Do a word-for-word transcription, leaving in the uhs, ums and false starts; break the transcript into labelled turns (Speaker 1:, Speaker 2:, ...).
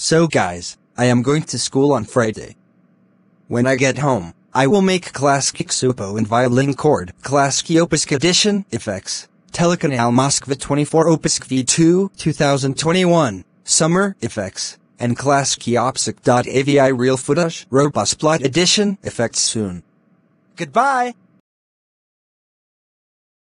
Speaker 1: So guys, I am going to school on Friday. When I get home, I will make Klasky Xupo and Violin Chord Klasky Opisk Edition effects. Telekanal Moskva twenty-four Opisk V two twenty twenty-one Summer effects and Klasky Opsik.avi real footage Robust Plot Edition effects soon. Goodbye!